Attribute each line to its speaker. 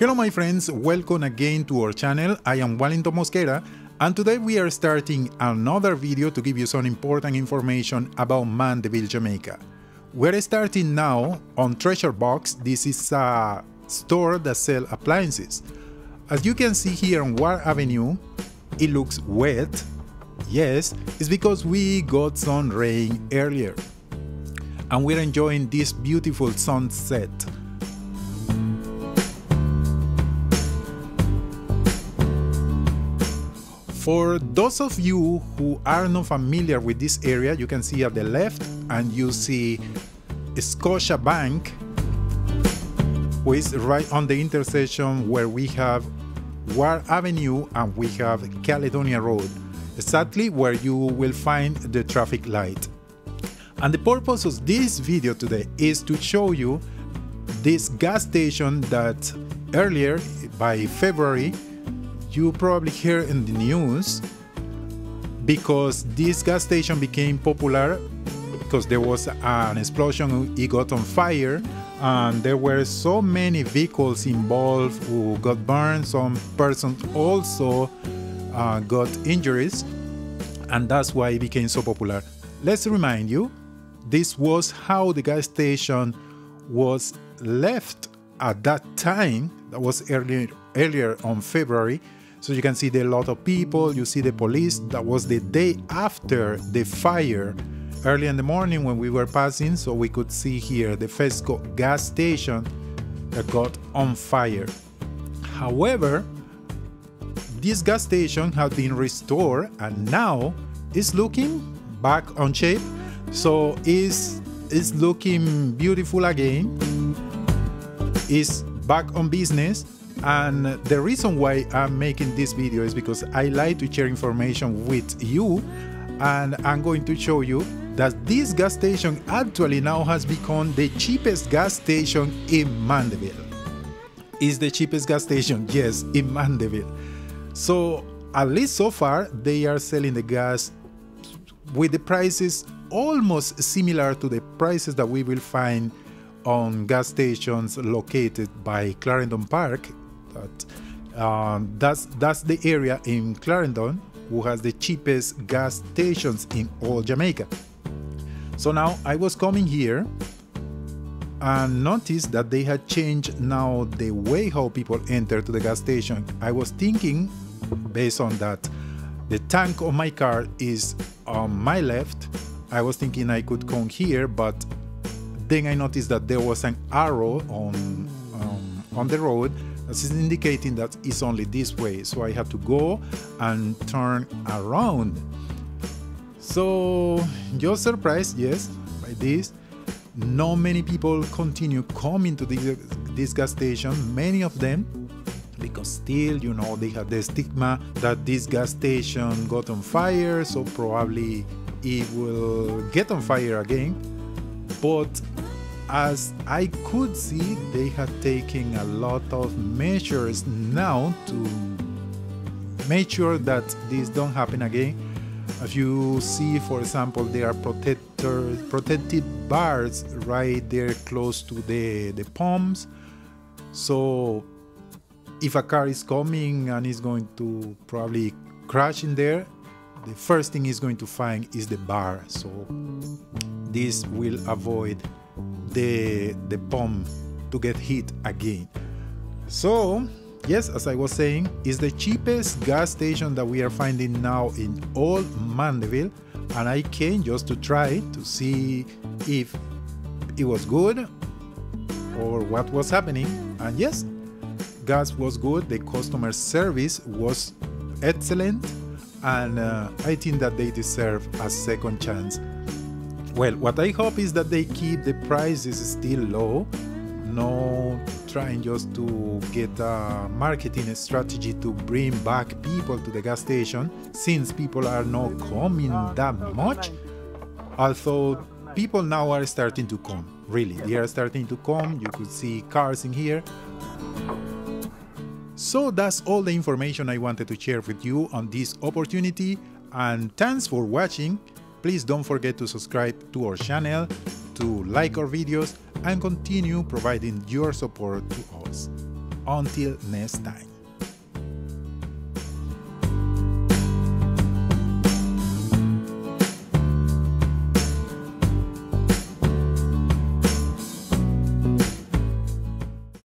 Speaker 1: Hello my friends, welcome again to our channel. I am Wellington Mosquera and today we are starting another video to give you some important information about Mandeville, Jamaica. We're starting now on Treasure Box. This is a store that sells appliances. As you can see here on Ward Avenue, it looks wet. Yes, it's because we got some rain earlier and we're enjoying this beautiful sunset. For those of you who are not familiar with this area, you can see at the left and you see Scotia Bank, which is right on the intersection where we have Ward Avenue and we have Caledonia Road, exactly where you will find the traffic light. And the purpose of this video today is to show you this gas station that earlier, by February, you probably heard in the news, because this gas station became popular because there was an explosion, it got on fire, and there were so many vehicles involved who got burned. Some persons also got injuries, and that's why it became so popular. Let's remind you, this was how the gas station was left at that time. That was earlier on February. So you can see there are a lot of people, you see the police. That was the day after the fire, early in the morning when we were passing, so we could see here the Fesco gas station that got on fire. However, this gas station has been restored and now it's looking back on shape, so it's looking beautiful again. It's back on business. And the reason why I'm making this video is because I like to share information with you, and I'm going to show you that this gas station actually now has become the cheapest gas station in Mandeville. Is the cheapest gas station? Yes, in Mandeville. So at least so far they are selling the gas with the prices almost similar to the prices that we will find on gas stations located by Clarendon Park. That's the area in Clarendon who has the cheapest gas stations in all Jamaica. So now I was coming here and noticed that they had changed now the way how people enter to the gas station. I was thinking, based on that, the tank of my car is on my left. I was thinking I could come here, but then I noticed that there was an arrow on the road. This is indicating that it's only this way, so I have to go and turn around. So you're surprised, yes, by this. Not many people continue coming to this gas station, many of them, because still, you know, they have the stigma that this gas station got on fire, so probably it will get on fire again. But as I could see, they have taken a lot of measures now to make sure that this don't happen again. As you see, for example, there are protected bars right there close to the pumps. So if a car is coming and is going to probably crash in there, the first thing it's going to find is the bar. So this will avoid the pump to get hit again. So yes, as I was saying, it's the cheapest gas station that we are finding now in all Mandeville, and I came just to try to see if it was good or what was happening. And yes, gas was good, the customer service was excellent, and I think that they deserve a second chance. Well, what I hope is that they keep the prices still low, no trying just to get a marketing strategy to bring back people to the gas station, since people are not coming that much. Although people now are starting to come, really, they are starting to come. You could see cars in here. So that's all the information I wanted to share with you on this opportunity, and thanks for watching. Please don't forget to subscribe to our channel, to like our videos, and continue providing your support to us. Until next time.